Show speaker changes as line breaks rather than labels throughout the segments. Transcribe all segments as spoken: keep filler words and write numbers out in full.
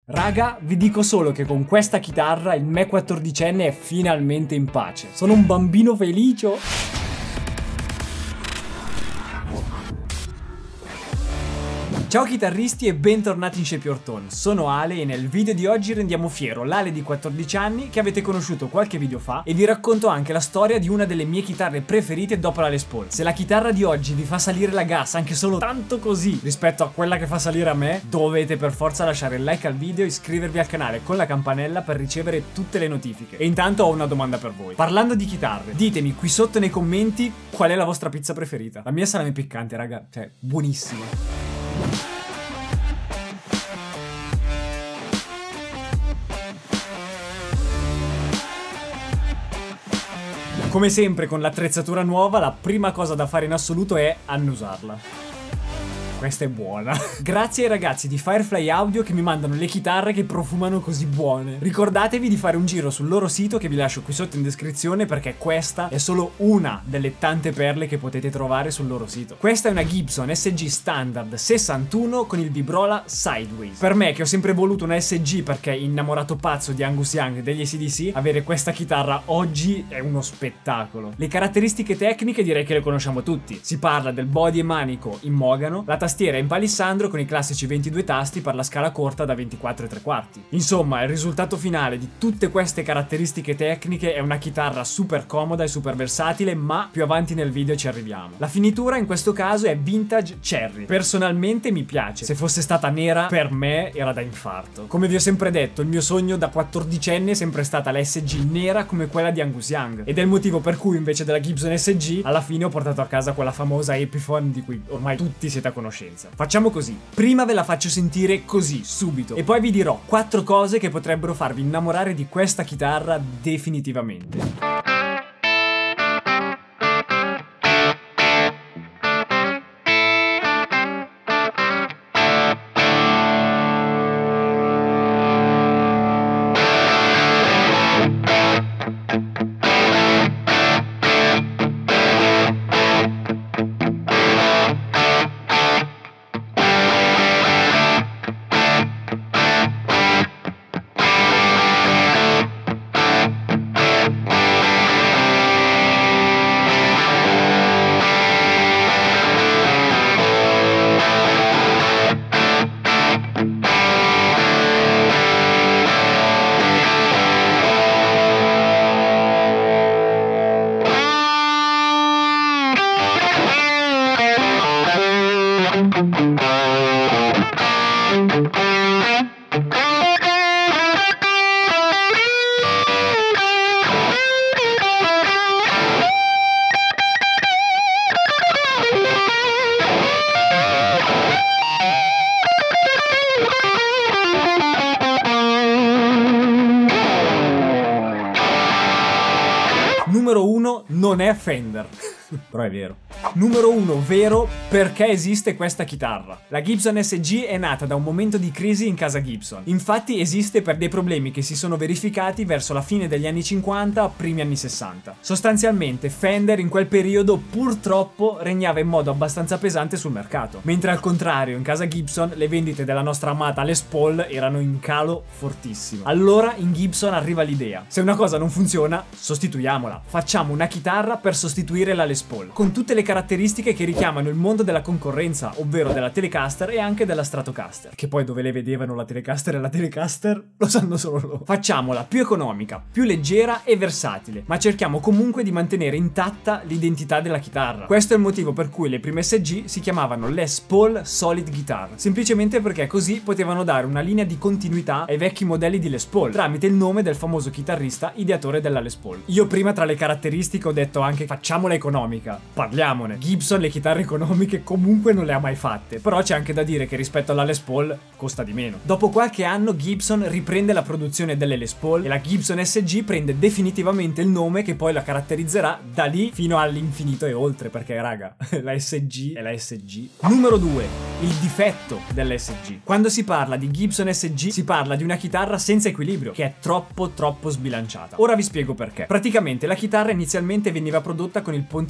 Raga, vi dico solo che con questa chitarra il me quattordicenne è finalmente in pace. Sono un bambino felice. Ciao chitarristi e bentornati in Shape Your Tone, sono Ale e nel video di oggi rendiamo fiero l'Ale di quattordici anni che avete conosciuto qualche video fa e vi racconto anche la storia di una delle mie chitarre preferite dopo la Les Paul. Se la chitarra di oggi vi fa salire la gas anche solo tanto così rispetto a quella che fa salire a me, dovete per forza lasciare il like al video e iscrivervi al canale con la campanella per ricevere tutte le notifiche. E intanto ho una domanda per voi. Parlando di chitarre, ditemi qui sotto nei commenti qual è la vostra pizza preferita. La mia è salame piccante, raga, cioè buonissima. Come sempre con l'attrezzatura nuova, la prima cosa da fare in assoluto è annusarla. Questa è buona. Grazie ai ragazzi di Firefly Audio che mi mandano le chitarre che profumano così buone. Ricordatevi di fare un giro sul loro sito che vi lascio qui sotto in descrizione perché questa è solo una delle tante perle che potete trovare sul loro sito. Questa è una Gibson S G Standard sessantuno con il vibrola Sideways. Per me che ho sempre voluto una S G perché innamorato pazzo di Angus Young e degli A C D C, avere questa chitarra oggi è uno spettacolo. Le caratteristiche tecniche direi che le conosciamo tutti. Si parla del body e manico in mogano, la tastiera in palissandro con i classici ventidue tasti per la scala corta da ventiquattro e tre quarti. Insomma, il risultato finale di tutte queste caratteristiche tecniche è una chitarra super comoda e super versatile, ma più avanti nel video ci arriviamo. La finitura in questo caso è vintage cherry. Personalmente mi piace. Se fosse stata nera, per me era da infarto. Come vi ho sempre detto, il mio sogno da quattordicenne è sempre stata la S G nera come quella di Angus Young. Ed è il motivo per cui invece della Gibson S G, alla fine ho portato a casa quella famosa Epiphone di cui ormai tutti siete a conoscenza. Facciamo così, prima ve la faccio sentire così, subito, e poi vi dirò quattro cose che potrebbero farvi innamorare di questa chitarra definitivamente. Numero uno non è Fender. Però è vero. Numero uno vero perché esiste questa chitarra. La Gibson S G è nata da un momento di crisi in casa Gibson. Infatti esiste per dei problemi che si sono verificati verso la fine degli anni cinquanta, primi anni sessanta. Sostanzialmente Fender in quel periodo purtroppo regnava in modo abbastanza pesante sul mercato, mentre al contrario in casa Gibson le vendite della nostra amata Les Paul erano in calo fortissimo. Allora in Gibson arriva l'idea: se una cosa non funziona, sostituiamola. Facciamo una chitarra per sostituire la Les Paul, con tutte le caratteristiche che richiamano il mondo della concorrenza, ovvero della Telecaster e anche della Stratocaster, che poi dove le vedevano la Telecaster e la Telecaster lo sanno solo loro. Facciamola più economica, più leggera e versatile, ma cerchiamo comunque di mantenere intatta l'identità della chitarra. Questo è il motivo per cui le prime S G si chiamavano Les Paul Solid Guitar, semplicemente perché così potevano dare una linea di continuità ai vecchi modelli di Les Paul, tramite il nome del famoso chitarrista ideatore della Les Paul. Io prima tra le caratteristiche ho detto anche facciamola economica. Parliamone. Gibson le chitarre economiche comunque non le ha mai fatte, però c'è anche da dire che rispetto alla Les Paul costa di meno. Dopo qualche anno Gibson riprende la produzione delle Les Paul e la Gibson S G prende definitivamente il nome che poi la caratterizzerà da lì fino all'infinito e oltre, perché raga, la S G è la S G. Numero due, il difetto dell'S G. Quando si parla di Gibson S G si parla di una chitarra senza equilibrio, che è troppo troppo sbilanciata. Ora vi spiego perché. Praticamente la chitarra inizialmente veniva prodotta con il ponte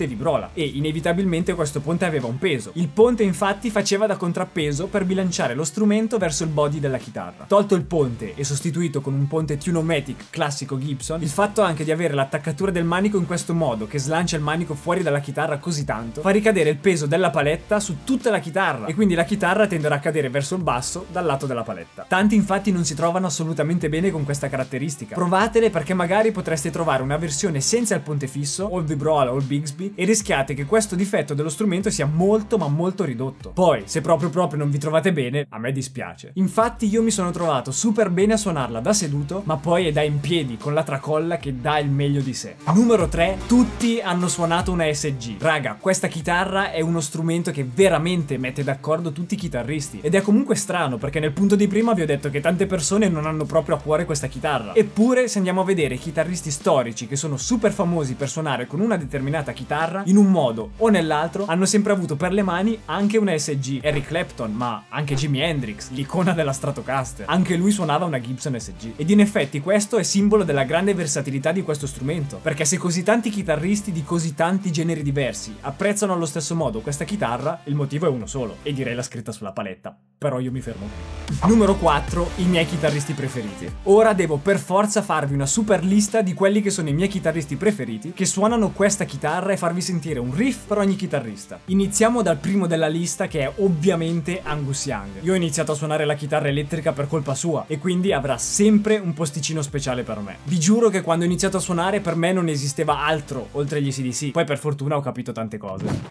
vibrola e inevitabilmente questo ponte aveva un peso. Il ponte infatti faceva da contrappeso per bilanciare lo strumento verso il body della chitarra. Tolto il ponte e sostituito con un ponte Tune-O-Matic classico Gibson, il fatto anche di avere l'attaccatura del manico in questo modo che slancia il manico fuori dalla chitarra così tanto fa ricadere il peso della paletta su tutta la chitarra e quindi la chitarra tenderà a cadere verso il basso dal lato della paletta. Tanti infatti non si trovano assolutamente bene con questa caratteristica. Provatele perché magari potreste trovare una versione senza il ponte fisso o il vibrola o il Bigsby e rischiate che questo difetto dello strumento sia molto ma molto ridotto. Poi se proprio proprio non vi trovate bene, a me dispiace. Infatti io mi sono trovato super bene a suonarla da seduto, ma poi è da in piedi con la tracolla che dà il meglio di sé. Numero tre, tutti hanno suonato una S G. Raga, questa chitarra è uno strumento che veramente mette d'accordo tutti i chitarristi ed è comunque strano perché nel punto di prima vi ho detto che tante persone non hanno proprio a cuore questa chitarra. Eppure se andiamo a vedere i chitarristi storici che sono super famosi per suonare con una determinata chitarra, in un modo o nell'altro hanno sempre avuto per le mani anche una S G. Eric Clapton, ma anche Jimi Hendrix, l'icona della Stratocaster, anche lui suonava una Gibson S G. Ed in effetti questo è simbolo della grande versatilità di questo strumento, perché se così tanti chitarristi di così tanti generi diversi apprezzano allo stesso modo questa chitarra, il motivo è uno solo, e direi la scritta sulla paletta. Però io mi fermo qui. Numero quattro, i miei chitarristi preferiti. Ora devo per forza farvi una super lista di quelli che sono i miei chitarristi preferiti, che suonano questa chitarra e farvi sentire un riff per ogni chitarrista. Iniziamo dal primo della lista che è ovviamente Angus Young. Io ho iniziato a suonare la chitarra elettrica per colpa sua e quindi avrà sempre un posticino speciale per me. Vi giuro che quando ho iniziato a suonare per me non esisteva altro oltre agli A C D C, poi per fortuna ho capito tante cose.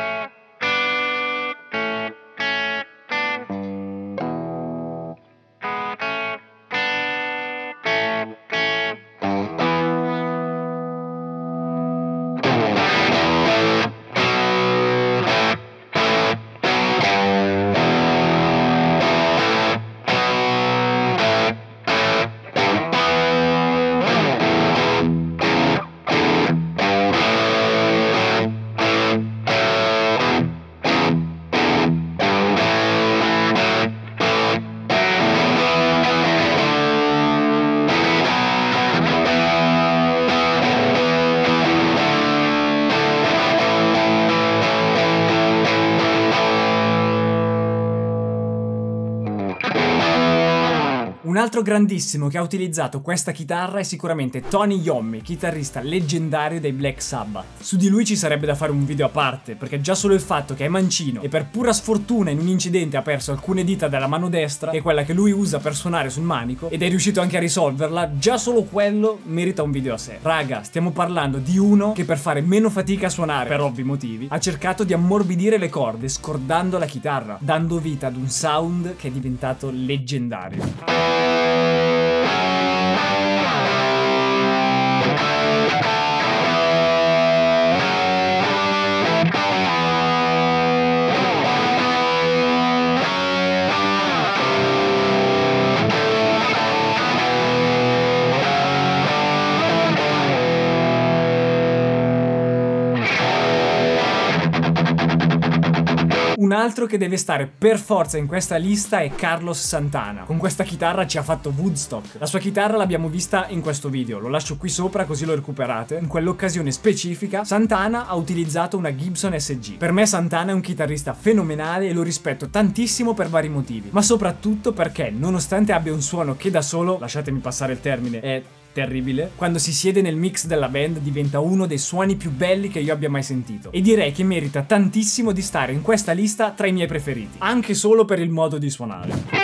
Un altro grandissimo che ha utilizzato questa chitarra è sicuramente Tony Iommi, chitarrista leggendario dei Black Sabbath. Su di lui ci sarebbe da fare un video a parte, perché già solo il fatto che è mancino e per pura sfortuna in un incidente ha perso alcune dita della mano destra, che è quella che lui usa per suonare sul manico, ed è riuscito anche a risolverla, già solo quello merita un video a sé. Raga, stiamo parlando di uno che per fare meno fatica a suonare, per ovvi motivi, ha cercato di ammorbidire le corde scordando la chitarra, dando vita ad un sound che è diventato leggendario. Un altro che deve stare per forza in questa lista è Carlos Santana. Con questa chitarra ci ha fatto Woodstock. La sua chitarra l'abbiamo vista in questo video, lo lascio qui sopra così lo recuperate. In quell'occasione specifica Santana ha utilizzato una Gibson S G. Per me Santana è un chitarrista fenomenale e lo rispetto tantissimo per vari motivi, ma soprattutto perché nonostante abbia un suono che da solo, lasciatemi passare il termine, è terribile, quando si siede nel mix della band diventa uno dei suoni più belli che io abbia mai sentito e direi che merita tantissimo di stare in questa lista tra i miei preferiti, anche solo per il modo di suonare.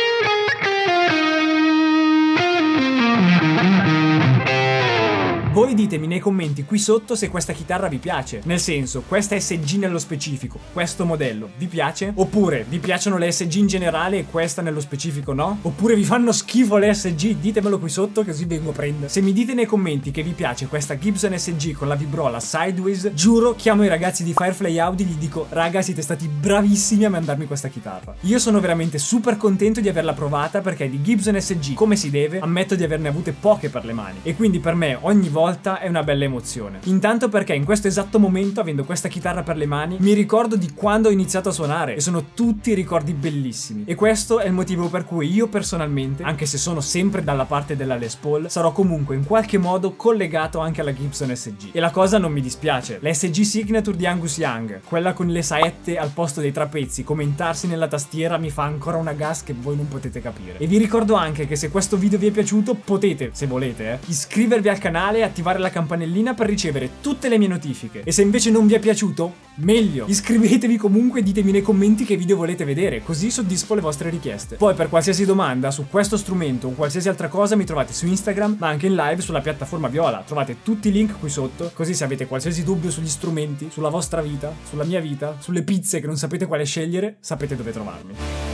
Voi ditemi nei commenti qui sotto se questa chitarra vi piace. Nel senso, questa S G nello specifico, questo modello, vi piace? Oppure vi piacciono le S G in generale e questa nello specifico no? Oppure vi fanno schifo le S G? Ditemelo qui sotto così vengo a prendere. Se mi dite nei commenti che vi piace questa Gibson S G con la vibrola Sideways, giuro, chiamo i ragazzi di Firefly Audio e gli dico: raga, siete stati bravissimi a mandarmi questa chitarra. Io sono veramente super contento di averla provata perché di Gibson S G, come si deve, ammetto di averne avute poche per le mani e quindi per me ogni volta è una bella emozione. Intanto perché in questo esatto momento, avendo questa chitarra per le mani, mi ricordo di quando ho iniziato a suonare e sono tutti ricordi bellissimi. E questo è il motivo per cui io personalmente, anche se sono sempre dalla parte della Les Paul, sarò comunque in qualche modo collegato anche alla Gibson S G. E la cosa non mi dispiace. La S G Signature di Angus Young, quella con le saette al posto dei trapezzi, commentarsi nella tastiera, mi fa ancora una gas che voi non potete capire. E vi ricordo anche che se questo video vi è piaciuto potete, se volete, eh, iscrivervi al canale e attivare la campanellina per ricevere tutte le mie notifiche. E se invece non vi è piaciuto, meglio, iscrivetevi comunque e ditemi nei commenti che video volete vedere, così soddisfo le vostre richieste. Poi per qualsiasi domanda su questo strumento o qualsiasi altra cosa mi trovate su Instagram, ma anche in live sulla piattaforma Viola. Trovate tutti i link qui sotto, così se avete qualsiasi dubbio sugli strumenti, sulla vostra vita, sulla mia vita, sulle pizze che non sapete quale scegliere, sapete dove trovarmi.